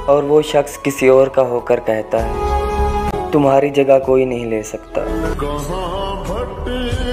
और वो शख्स किसी और का होकर कहता है तुम्हारी जगह कोई नहीं ले सकता।